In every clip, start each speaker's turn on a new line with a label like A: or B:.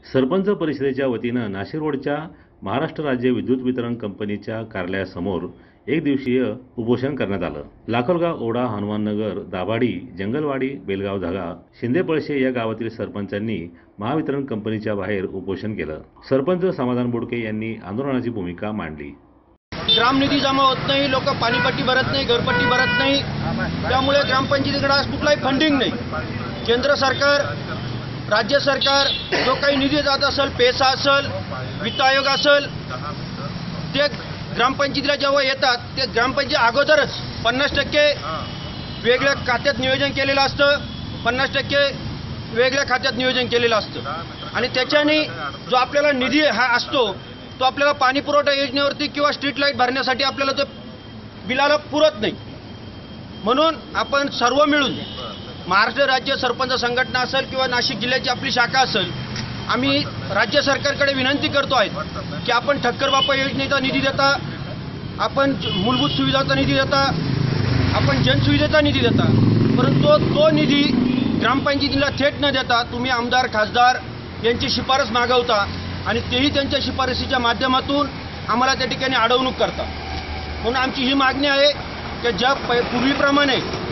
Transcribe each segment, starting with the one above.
A: सरपंच परिषदेच्या वतीनं नाशिक रोडच्या महाराष्ट्र राज्य विद्युत वितरण कंपनीच्या कार्यालयासमोर एक दिवसीय उपोषण करण्यात आलं। लाखोलगाव, ओढा, हनुमाननगर, दाभाडी, जंगलवाडी, बेलगाव धागा, शिंदेपळशे या गावातील सरपंचांनी महावितरण कंपनीच्या बाहेर उपोषण केलं। सरपंच समाधान बोडके यांनी आंदोलनाची भूमिका मांडली।
B: ग्राम निधी जमा होत नाही, लोक पाणीपट्टी भरत नाही, घरपट्टी भरत नाही, त्यामुळे ग्रामपंचायतीकडे आज कुठलाही फंडिंग नाही। केंद्र सरकार, राज्य सरकार जो काही निधी जात असेल, पेसा असेल, वित्त आयोग असेल, ते ग्रामपंचायतीला जेव्हा येतात ते ग्रामपंचायत अगोदरच 50% वेगळ्या खात्यात नियोजन केलेलं असतं, 50% वेगळ्या खात्यात नियोजन केलेलं असतं आणि त्याच्याने जो आपल्याला निधी हा असतो तो आपल्याला पाणी पुरवठा योजनेवरती किंवा स्ट्रीट लाईट भरण्यासाठी आपल्याला तो बिलाला पुरत नाही। म्हणून आपण सर्व मिळून महाराष्ट्र राज्य सरपंच संघटना असेल किंवा नाशिक जिल्ह्याची आपली शाखा असेल, आम्ही राज्य सरकारकडे विनंती करतो आहे की आपण ठक्कर बापा योजनेचा निधी देता, आपण मूलभूत सुविधाचा निधी देता, आपण जनसुविधेचा निधी देता, परंतु तो निधी ग्रामपंचायतीला थेट न देता तुम्ही आमदार खासदार यांची शिफारस मागवता आणि तेही त्यांच्या शिफारसीच्या माध्यमातून आम्हाला त्या ठिकाणी अडवणूक करता। म्हणून आमची ही मागणी आहे की ज्या पूर्वीप्रमाणे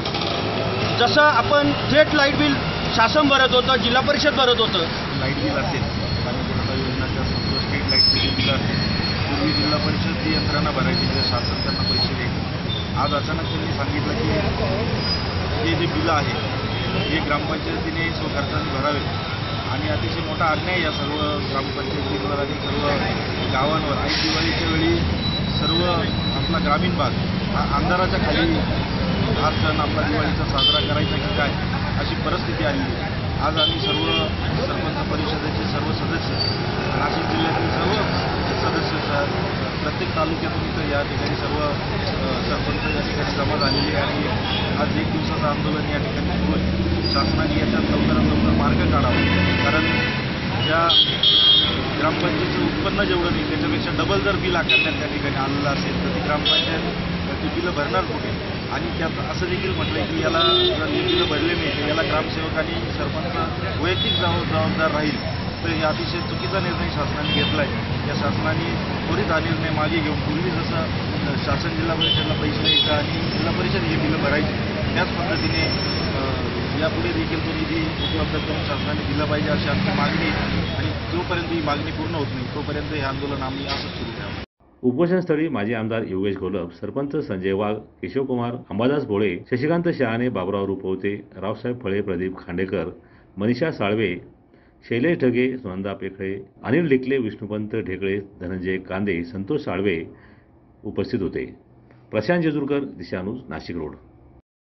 B: जसं आपण थेट लाईट बिल शासन भरत होतं, जिल्हा परिषद भरत होतं,
C: लाईट बिल असेल, पाणी पुरवठा योजनेच्या स्ट्रीट लाईट बिल असेल, पूर्वी जिल्हा परिषद जी यंत्रणा भरायची तर शासन त्यांना पैसे द्यायचे। आज अचानक त्यांनी सांगितलं की हे जे बिलं आहे हे ग्रामपंचायतीने स्वखर्चाने भरावे आणि अतिशय मोठा अन्याय या सर्व ग्रामपंचायतींवर आणि सर्व गावांवर। आणि दिवाळीच्या वेळी सर्व आपला ग्रामीण भाग हा अंधाराच्या खाली हा सण आपला दिवाळीचा साजरा करायचा की काय अशी परिस्थिती आली। आज आम्ही सर्व सरपंच परिषदेचे सर्व सदस्य, नाशिक जिल्ह्यातील सर्व सदस्य प्रत्येक तालुक्यातून इथं या ठिकाणी सर्व सरपंच या ठिकाणी जमा झालेले आणि आज एक दिवसाचं आंदोलन या ठिकाणी सुरू आहे। शासनाने याच्यात लवकरात लवकर मार्ग काढावा, कारण ज्या ग्रामपंचायतीचं उत्पन्न जेवढं नाही त्याच्यापेक्षा डबल जर बिल आकारण्यात त्या ठिकाणी आलेलं असेल तर ती ग्रामपंचायत ती बिलं भरणार कुठे। आणि त्यात असं देखील म्हटलं आहे की याला जर हे बिलं भरले नाही तर याला ग्रामसेवक आणि सरपंच वैयक्तिक जबाबदार राहील, तर हे अतिशय चुकीचा निर्णय शासनाने घेतला आहे। या शासनाने त्वरित हा निर्णय मागे घेऊन पूर्वी जसं शासन जिल्हा परिषदेला पैसे द्यायचं आणि जिल्हा परिषद हे बिलं भरायची, त्याच पद्धतीने यापुढे देखील तो निधी उपलब्ध करून शासनाने दिला पाहिजे अशी आमची मागणी आहे। आणि जोपर्यंत ही मागणी पूर्ण होत नाही तोपर्यंत हे आंदोलन आम्ही असंच सुरू ठेवू।
A: उपोषणस्थळी माजी आमदार योगेश घोलप, सरपंच संजय वाघ, केशवकुमार, अंबादास भोळे, शशिकांत शहाणे, बाबुराव रुपवते, रावसाहेब फळे, प्रदीप खांडेकर, मनीषा साळवे, शैलेश ढगे, सुनंदा पेखळे, अनिल डिकले, विष्णुपंत ढेकळे, धनंजय कांदे, संतोष साळवे उपस्थित होते। Prashant Jejurkar, Disha news, Nashik road.